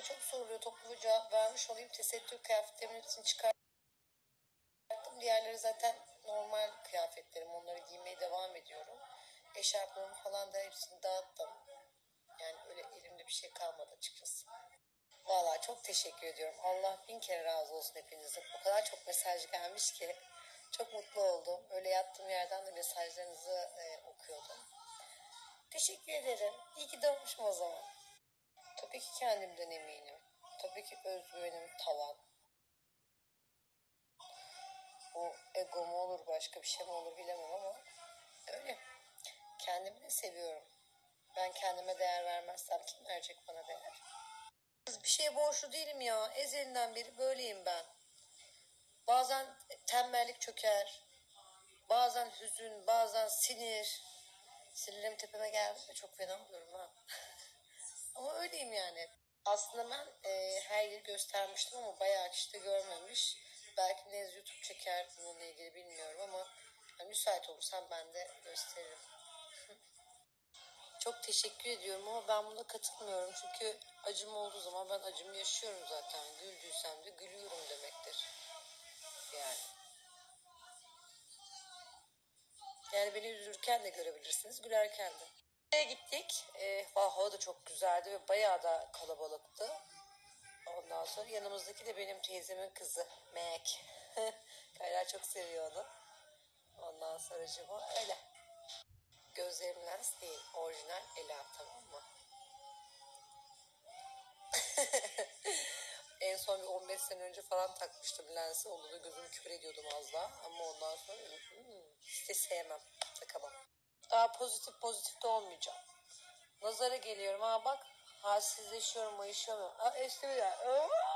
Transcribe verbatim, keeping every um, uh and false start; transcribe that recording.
soruları çok soruluyor. Toplu cevap vermiş olayım. Tesettür kıyafetlerimin hepsini çıkarttım. Diğerleri zaten normal kıyafetlerim. Onları giymeye devam ediyorum. Eşarplarımı falan da hepsini dağıttım. Yani öyle elimde bir şey kalmadı açıkçası. Valla çok teşekkür ediyorum. Allah bin kere razı olsun hepinizin. O kadar çok mesaj gelmiş ki çok mutlu oldum. Öyle yattığım yerden de mesajlarınızı e, okuyordum. Teşekkür ederim. İyi ki doğmuşum o zaman. Tabii ki kendimden eminim. Tabii ki özgüvenim tavan. Bu ego mu olur başka bir şey mi olur bilemem ama öyle. Kendimi de seviyorum. Ben kendime değer vermezsem kim verecek bana değer? Bir şeye borçlu değilim ya. Ezelinden beri böyleyim ben. Bazen tembellik çöker. Bazen hüzün, bazen sinir. Sinirlerim tepeme geldi de çok fena oluyorum ha. Ama öyleyim yani. Aslında ben e, her yeri göstermiştim ama bayağı kişi de görmemiş. Belki Nez YouTube çeker bununla ilgili bilmiyorum ama yani müsait olursam ben de gösteririm. Çok teşekkür ediyorum ama ben buna katılmıyorum. Çünkü acım olduğu zaman ben acımı yaşıyorum zaten. Güldüysem de gülüyorum demektir. Yani. Yani beni üzülürken de görebilirsiniz, gülerken de. Nereye gittik? E, hava da çok güzeldi ve bayağı da kalabalıktı. Ondan sonra yanımızdaki de benim teyzemin kızı Meg. Kayra çok seviyor onu. Ondan sonra cıma öyle. Gözlerim lens değil. Orijinal Ela, tamam mı? En son bir on beş sene önce falan takmıştım lensi. Onda da gözümü kör ediyordum az daha. Ama ondan sonra hmm, hiç de sevmem. Takamam. Daha pozitif pozitif de olmayacağım. Nazara geliyorum. Ha bak halsizleşiyorum, mayışıyorum. Ha esnemiyor.